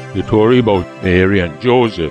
the story about Mary and Joseph.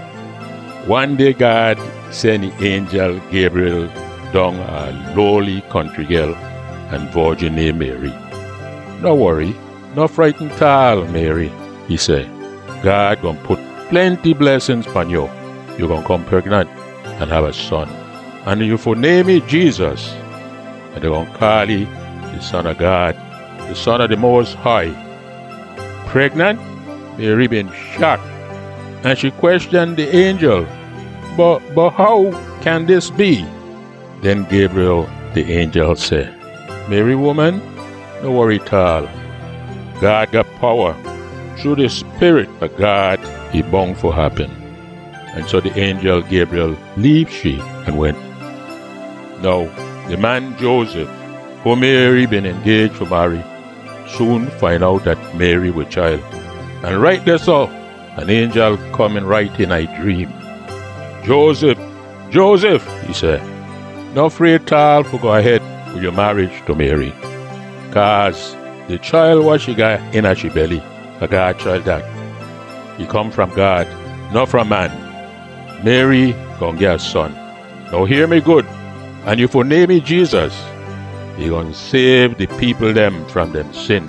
One day God sent the angel Gabriel down a lowly country girl and virgin named Mary. "No worry, no frightened tall, Mary," he said. "God gonna put plenty blessings upon you. You're gonna come pregnant and have a son. And you for name it Jesus. And they're gonna call him the Son of God, the Son of the Most High." Pregnant? Mary been shocked. And she questioned the angel, But how can this be? Then Gabriel, the angel, said, "Mary, woman, no worry at all. God got power. Through the Spirit of God, he bound for happen." And so the angel Gabriel leave she and went. Now, the man Joseph, who Mary been engaged to marry, soon find out that Mary with child. And right there so, an angel coming right in a dream. "Joseph, Joseph," he said, "no afraid at all for go ahead with your marriage to Mary. Cause the child what she got in her she belly, a God child that. He come from God, not from man. Mary gonna get a son. Now hear me good, and you for name me Jesus. He gonna save the people them from them sins."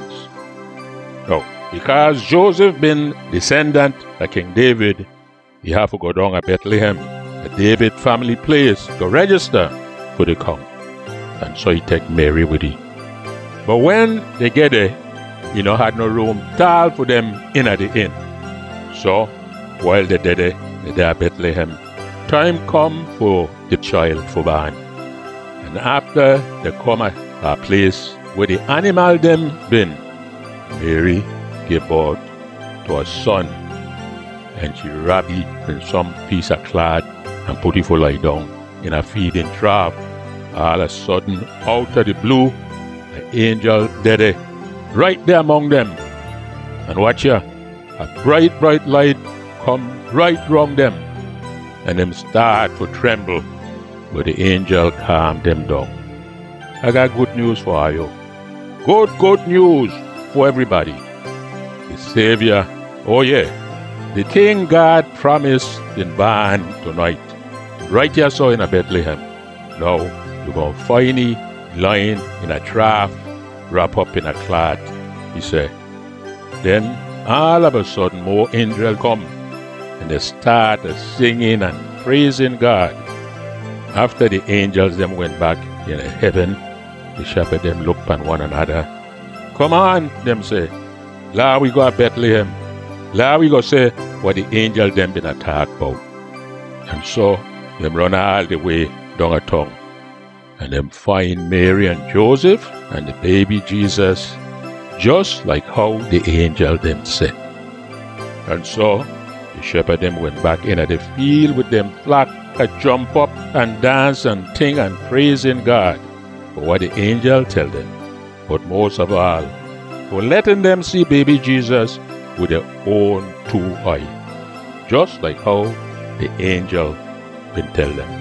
Now, because Joseph been descendant of King David, he have to go down to Bethlehem, a David family place, to register for the count. And so he take Mary with him. But when they get there, he no had no room tall for them in at the inn. So, while they there at Bethlehem, time come for the child for born. And after they come at a place where the animal them been, Mary gave birth to a son. And she wrapped it in some piece of cloth and put it for lie down in a feeding trough. All of a sudden, out of the blue, an angel there, right there among them. And watch here, a bright, bright light come right round them. And them start to tremble, but the angel calmed them down. I got good news for you. Good news for everybody. The Savior, oh yeah, the thing God promised in born tonight, right here so in a Bethlehem. Now, you're going to find him lying in a trough, wrapped up in a cloth, he said. Then, all of a sudden, more angels come, and they started singing and praising God. After the angels them went back in heaven, the shepherd them looked on one another. "Come on," them say. "Now we go to Bethlehem. Now we go say what the angel them been attacked about." And so them run all the way down a town. And them find Mary and Joseph and the baby Jesus, just like how the angel them said. And so the shepherd them went back into the field with them flock to jump up and dance and sing and praising God for what the angel tell them. But most of all, for letting them see baby Jesus with their own two eyes, just like how the angel been tell them.